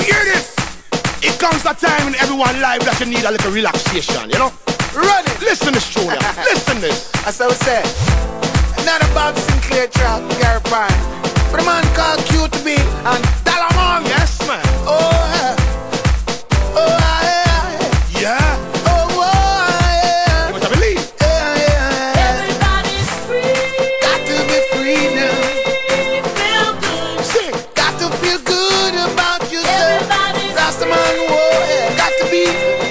hear this? It comes a time in everyone's life that you need a little relaxation, you know? Run it. Listen, Miss Julia. Listen this. That's what I said. Not a Bob Sinclair track, Gary Pine. But a man called QTB and Dalamon. Yes, man. Oh, yeah. Oh, yeah. Yeah. Oh, yeah. You must believe. Everybody's free. Got to be free now. Feel good. Sing. Got to feel good about yourself. Everybody's Rastaman, whoa, yeah. Got to be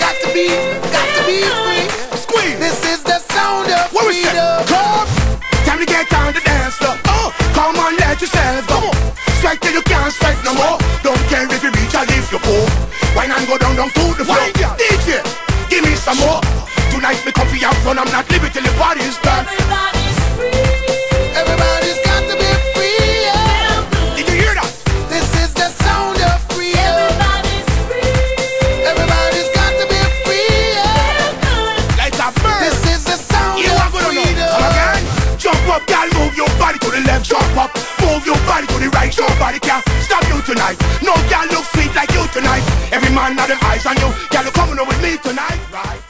free. Squeeze. This is the sound of What we say? freedom. Come. Time to get down to dance floor. Oh, come on, let yourself go. Strike till you can't strike no more. Don't care if you reach or if you go. Wine and go down to the floor. DJ, give me some more. Tonight me comfy out front. I'm not leaving till the party's done. Everybody's free. Everybody's got to be free. Yeah. Feel good. Did you hear that? This is the sound of freedom. Everybody's free. Everybody's got to be free. Yeah. Feel good. Like a bird. This is the sound You of are gonna know. freedom. Come again. Jump up, girl, move your body to the left. Jump up, move your body to the right. Nobody can stop you tonight. No girl look sweet like you tonight. Every man have them eyes on you. Girl, you coming up with me tonight, right?